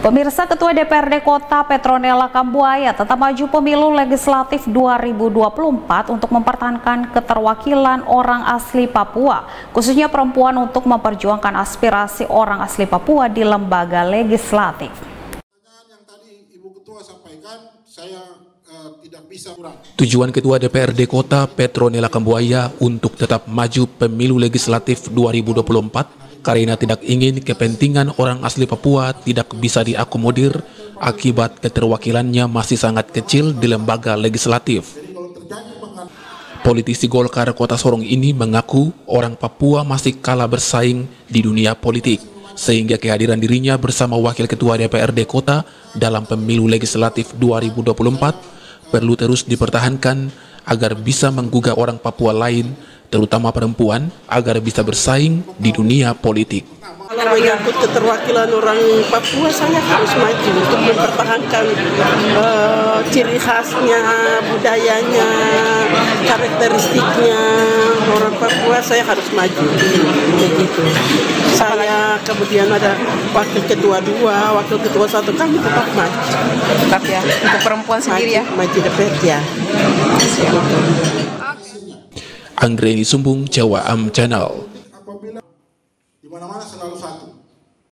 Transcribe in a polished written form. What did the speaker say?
Pemirsa, Ketua DPRD Kota Petronella Kambuaya tetap maju pemilu legislatif 2024 untuk mempertahankan keterwakilan orang asli Papua, khususnya perempuan, untuk memperjuangkan aspirasi orang asli Papua di lembaga legislatif. Yang tadi Ibu Ketua sampaikan, saya tidak bisa kurang. Tujuan Ketua DPRD Kota Petronella Kambuaya untuk tetap maju pemilu legislatif 2024 karena tidak ingin kepentingan orang asli Papua tidak bisa diakomodir akibat keterwakilannya masih sangat kecil di lembaga legislatif. Politisi Golkar Kota Sorong ini mengaku orang Papua masih kalah bersaing di dunia politik, sehingga kehadiran dirinya bersama Wakil Ketua DPRD Kota dalam pemilu legislatif 2024 perlu terus dipertahankan agar bisa menggugah orang Papua lain, terutama perempuan, agar bisa bersaing di dunia politik. Kalau menyangkut keterwakilan orang Papua, saya harus maju untuk mempertahankan ciri khasnya, budayanya, karakteristiknya orang Papua. Saya harus maju, begitu. Saya kemudian ada wakil ketua 2, wakil ketua 1, kami tetap maju. Tetap ya, untuk perempuan sendiri ya? Maju DPRD ya. Anggreni Sumbung, Jawa Am Channel.